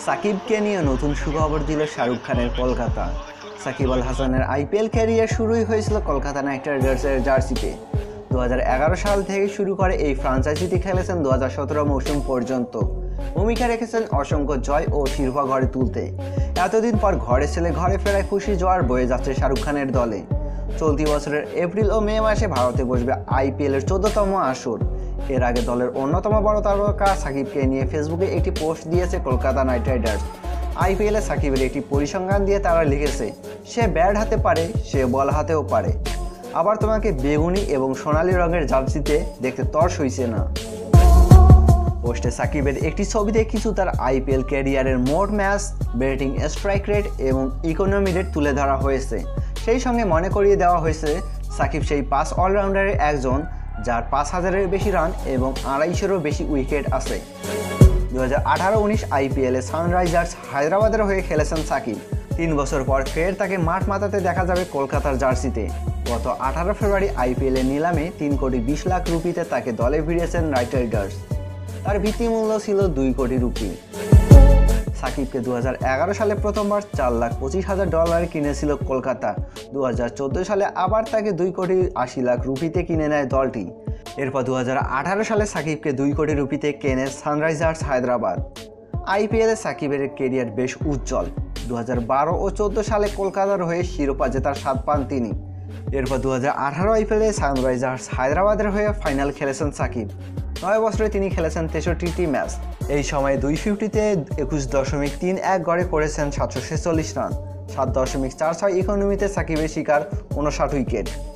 সাকিবকে নিয়ে নতুন সুখবর দিল শাহরুখ খানের কলকাতা। সাকিব আল হাসানের আইপিএল ক্যারিয়ার শুরুই হয়েছিল কলকাতা নাইট রাইডার্সের জার্সিতে। 2011 সাল থেকে শুরু করে এই ফ্রাঞ্চাইজিটি খেলেছেন 2017 মৌসুম পর্যন্ত। ভূমিকা রেখেছেন অসংখ্য জয় ও শিরোপা ঘরে তুলতে। এতদিন পর ঘরে ছেলে ঘরে ফেরায় খুশি জোয়ার বয়ে যাচ্ছে শাহরুখ খানের দলে। চলতি বছরের এপ্রিল ও মে মাসে ভারতে বসবে আইপিএলের 14তম আসর। এর আগে দলের অন্যতম বড় তারকা সাকিবকে নিয়ে ফেসবুকে একটি পোস্ট দিয়েছে কলকাতা নাইট রাইডার্স। আইপিএলে সাকিবের একটি পরিসংখ্যান দিয়ে তারা লিখেছে, সে ব্যাট হাতে পারে, সে বল হাতেও পারে, আবার তোমাকে বেগুনি এবং সোনালী রঙের জার্সিতে দেখতে তর্স হইছে না। পোস্টে সাকিবের একটি ছবিতে কিছু তার আইপিএল ক্যারিয়ারের মোট ম্যাচ, ব্যাটিং স্ট্রাইক রেট এবং ইকোনমি রেট তুলে ধরা হয়েছে। সেই সঙ্গে মনে করিয়ে দেওয়া হয়েছে সাকিব সেই 5 অলরাউন্ডারের একজন যার 5000-এর বেশি রান এবং 250-এরও বেশি উইকেট আছে। 2018-19 আইপিএলে সানরাইজার্স হায়দ্রাবাদের হয়ে খেলেছেন সাকিব। 3 বছর পর ফের তাকে মাঠ মাতাতে দেখা যাবে কলকাতার জার্সিতে। গত 18 ফেব্রুয়ারি আইপিএলের নিলামে 3 কোটি 20 লাখ রুপিতে তাকে দলে ভিড়িয়েছেন নাইট রাইডার্স। তার ভিত্তিমূল্য ছিল 2 কোটি রুপি। সাকিবকে 2011 সালে প্রথমবার $4,25,000 কিনেছিল কলকাতা। 2014 সালে আবার তাকে 2 কোটি 80 লাখ রুপিতে কিনে নেয় দলটি। এরপর 2018 সালে সাকিবকে 2 কোটি রুপিতে কেনে সানরাইজার্স হায়দ্রাবাদ। আইপিএলে সাকিবের ক্যারিয়ার বেশ উজ্জ্বল। 2012 ও 14 সালে কলকাতার হয়ে শিরোপা জেতার স্বাদ পান তিনি। এরপর 2018 আইপিএলে সানরাইজার্স হায়দ্রাবাদের হয়ে ফাইনাল খেলেছেন সাকিব। 9 বছরে তিনি খেলেছেন 63টি ম্যাচ। এই সময়ে 250-তে 21.31 গড়ে করেছেন 746 রান। 7.46 ইকোনমিতে সাকিবের শিকার 59 উইকেট।